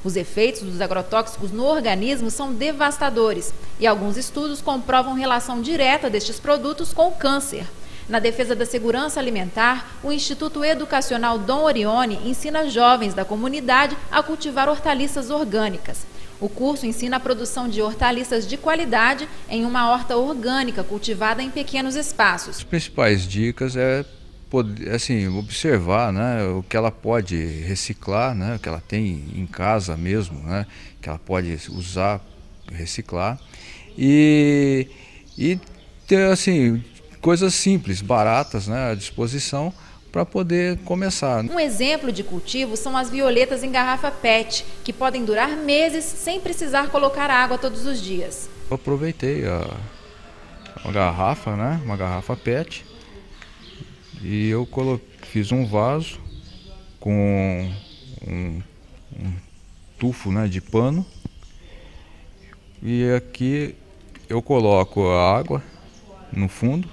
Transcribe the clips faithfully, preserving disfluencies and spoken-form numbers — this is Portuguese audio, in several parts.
Os efeitos dos agrotóxicos no organismo são devastadores e alguns estudos comprovam relação direta destes produtos com o câncer. Na defesa da segurança alimentar, o Instituto Educacional Dom Orione ensina jovens da comunidade a cultivar hortaliças orgânicas. O curso ensina a produção de hortaliças de qualidade em uma horta orgânica cultivada em pequenos espaços. As principais dicas é poder, assim, observar, né, o que ela pode reciclar, né, o que ela tem em casa mesmo, né, que ela pode usar, reciclar e, e ter assim, coisas simples, baratas, né, à disposição para poder começar. Um exemplo de cultivo são as violetas em garrafa P E T, que podem durar meses sem precisar colocar água todos os dias. Eu aproveitei a, uma garrafa, né, uma garrafa P E T, e eu coloquei, fiz um vaso com um, um tufo, né, de pano, e aqui eu coloco a água no fundo.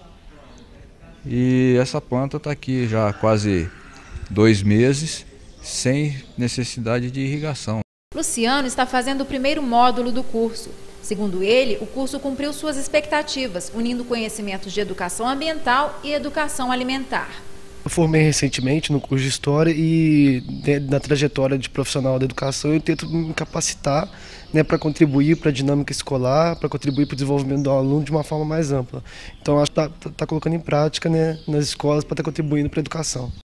E essa planta está aqui já há quase dois meses, sem necessidade de irrigação. Luciano está fazendo o primeiro módulo do curso. Segundo ele, o curso cumpriu suas expectativas, unindo conhecimentos de educação ambiental e educação alimentar. Eu formei recentemente no curso de História e na trajetória de profissional da educação eu tento me capacitar, né, para contribuir para a dinâmica escolar, para contribuir para o desenvolvimento do aluno de uma forma mais ampla. Então acho que está tá colocando em prática, né, nas escolas para estar contribuindo para a educação.